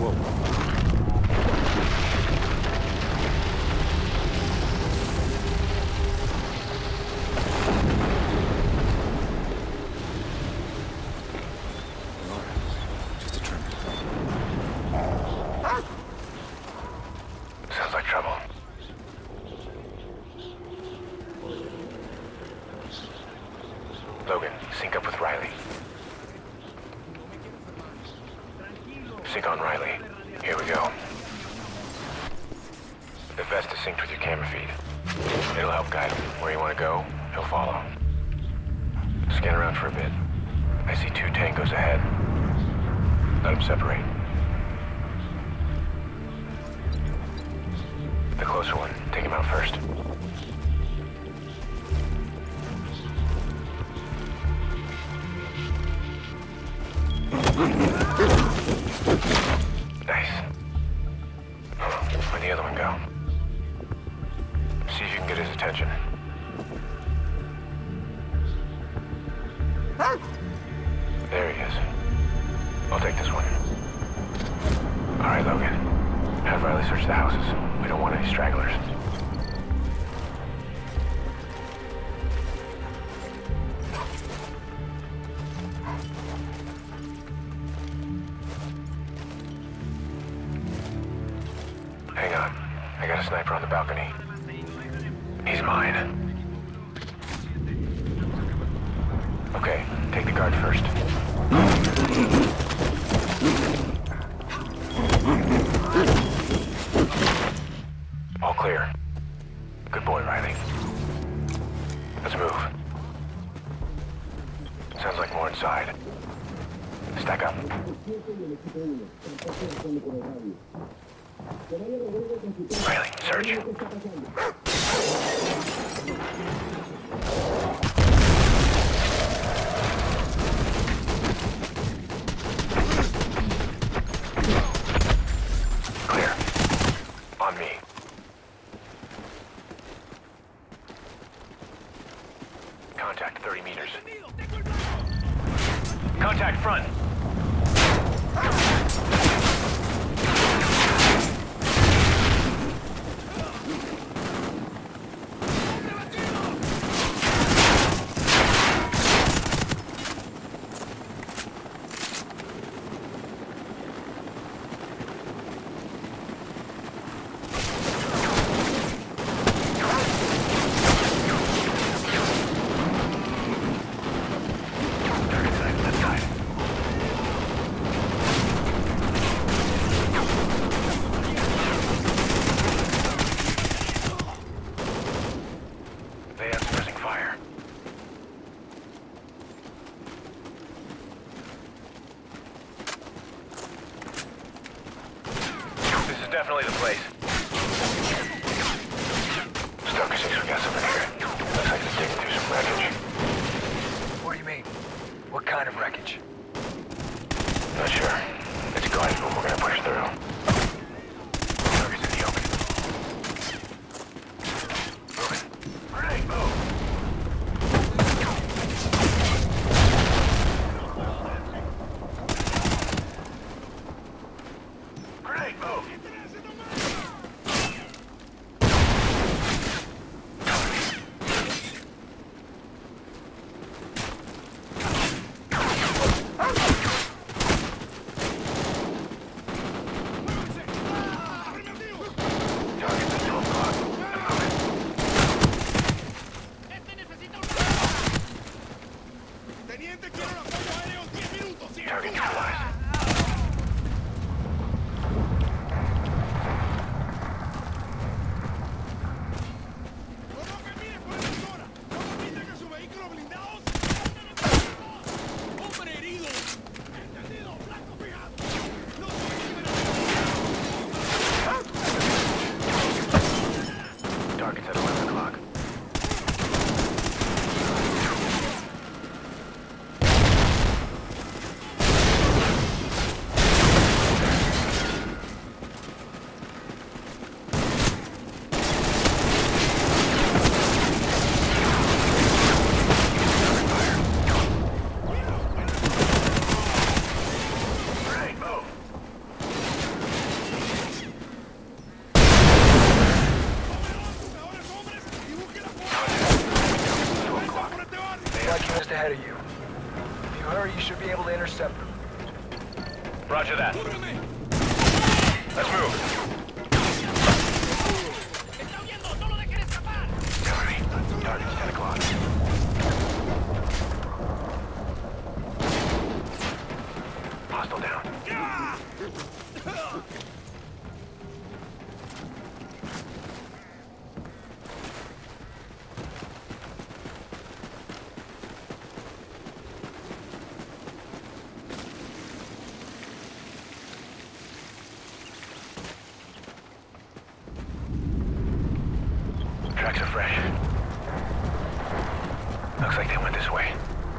Sounds like trouble. Logan, sync up with Riley. Sync on Riley. Here we go. The vest is synced with your camera feed. It'll help guide him. Where you want to go, he'll follow. Scan around for a bit. I see 2 tangos ahead. Let them separate. The closer one, take him out first. Nice. Where'd the other one go? See if you can get his attention. There he is. I'll take this one. All right, Logan. Have Riley search the houses. We don't want any stragglers. Hang on. I got a sniper on the balcony. He's mine. Okay, take the guard first. All clear. Good boy, Riley. Let's move. Sounds like more inside. Stack up. Riley, search. Clear. On me. Contact 30 meters. Contact front. Definitely the place. Stoker 6, we got something here. Looks like they're digging through some wreckage. What do you mean? What kind of wreckage? Not sure. It's glide, but we're gonna push through. Target's in the open. Moving. Grenade, move! Grenade, move! Target neutralized. Tracks are fresh. Looks like they went this way.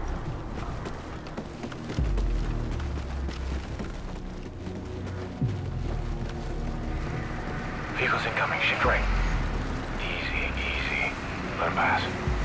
Vehicles incoming. Shift right. Easy, easy. Let them pass.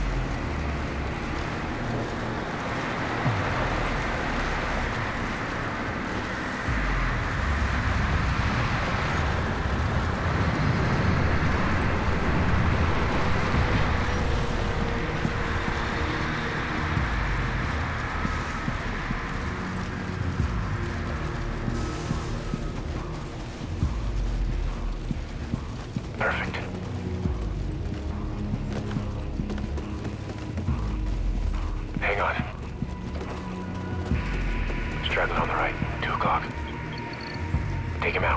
Perfect. Hang on. Straggling on the right. 2 o'clock. Take him out.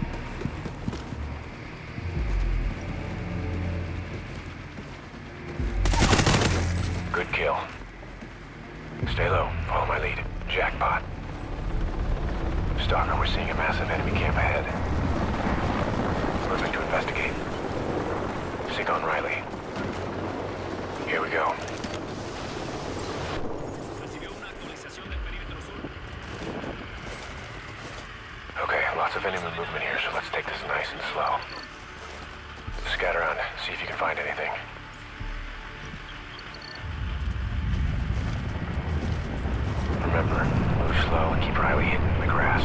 Good kill. Stay low. Follow my lead. Jackpot. Stalker, we're seeing a massive enemy camp ahead. Moving to investigate. Sig on Riley. Here we go. Okay, lots of enemy movement here, so let's take this nice and slow. Scout around, see if you can find anything. Remember, move slow and keep Riley hidden in the grass.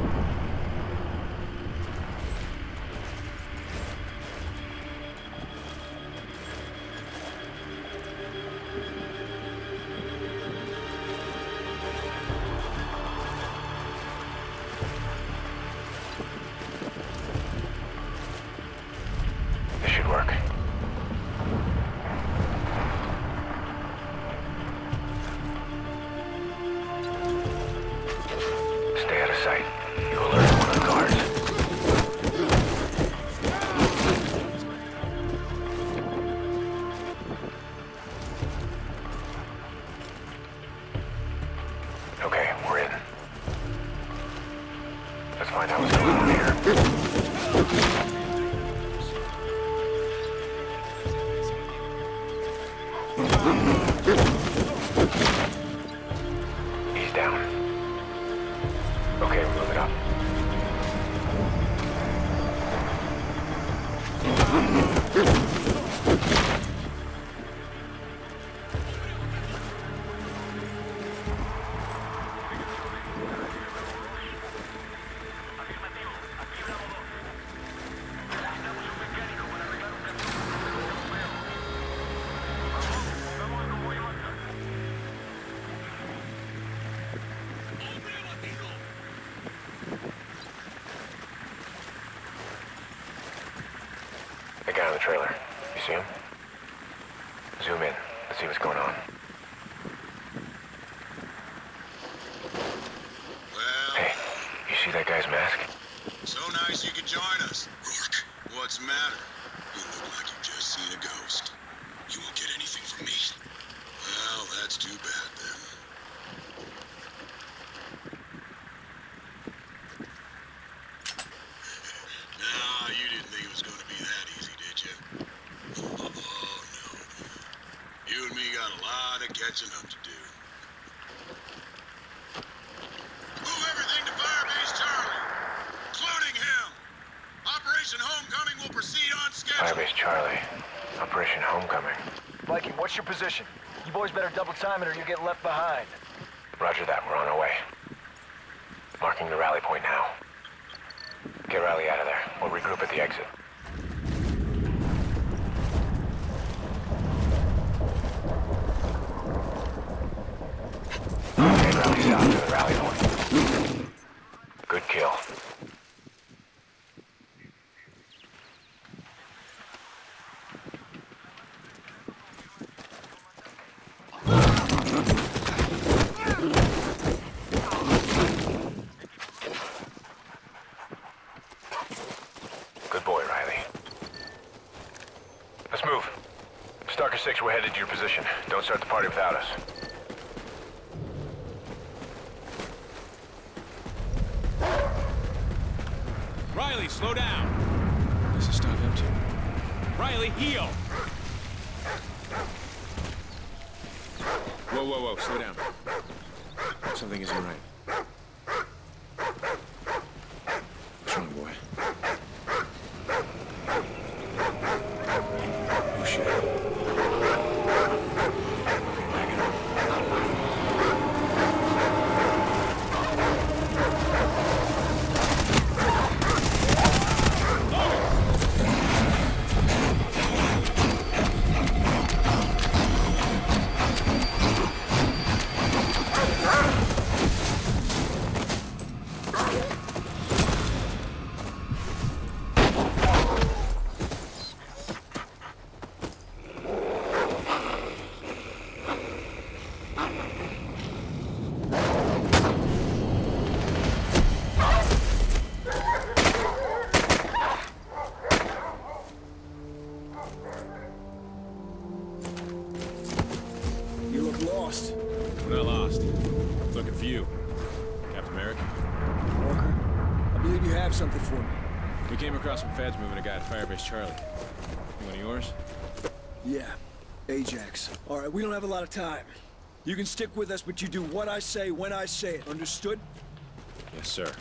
This should work. Stay out of sight. You alert one of the guards. Okay, we're in. Let's find out what's going on here. He's down. Okay, we're moving up. The guy on the trailer. You see him? Zoom in. Let's see what's going on. Well, Hey, you see that guy's mask? so nice you could join us. Rorke, what's the matter? You look like you've just seen a ghost. You won't get anything from me. Well, that's too bad then. Nah, you didn't think it was going to be that easy, did you? Oh, no. You and me got a lot of catching up to do. Move everything to Firebase Charlie, including him. Operation Homecoming will proceed on schedule. Firebase Charlie. Operation Homecoming. Viking, what's your position? You boys better double time it or you get left behind. Roger that. We're on our way. Marking the rally point now. Get Riley out of there. We'll regroup at the exit. Okay, Riley's out to the rally point. Good kill. Let's move. Stalker 6, we're headed to your position. Don't start the party without us. Riley, slow down. What's this dog up to? Riley, heel! Whoa, whoa, whoa, slow down. Something isn't right. What's wrong, boy? Oh, shit. Back it up. We're not lost. Looking for you. Captain America? Walker, I believe you have something for me. We came across some feds moving a guy at Firebase Charlie. You one of yours? Yeah, Ajax. All right, we don't have a lot of time. You can stick with us, but you do what I say when I say it. Understood? Yes, sir.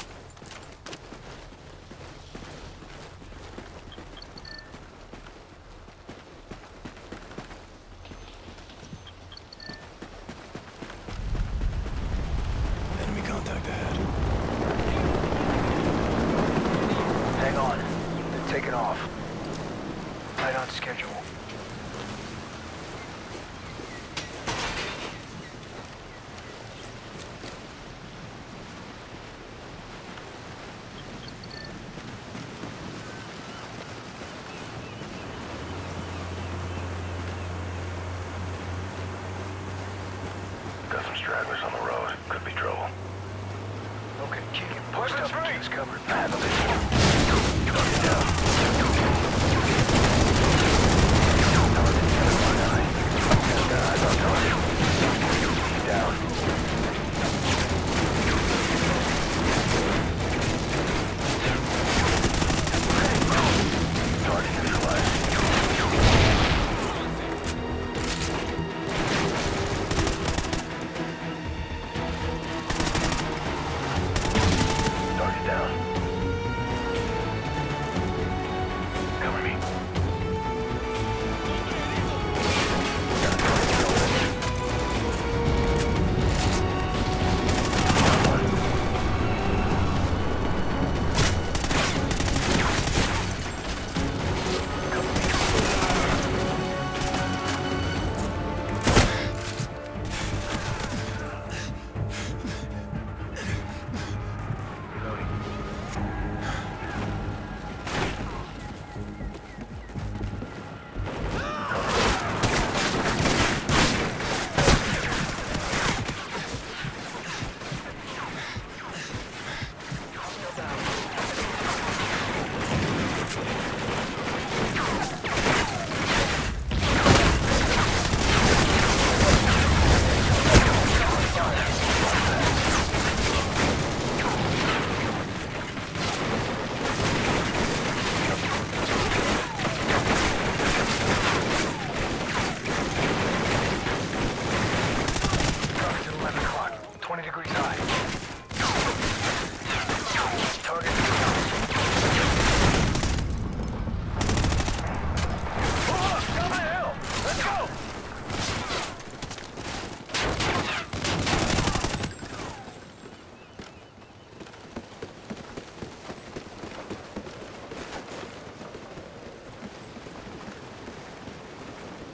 Enemy contact ahead. Hang on. They're taking off. Right on schedule. Got some stragglers on the road. Could be trouble. Okay, keep it pushed up and keep covered. Target down. Eyes on target. Down. Target neutralized. Target down. Cover me.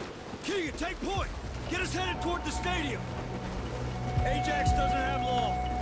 Take point! Get us headed toward the stadium! Ajax doesn't have long.